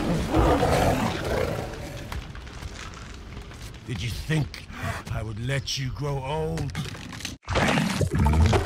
Did you think I would let you grow old?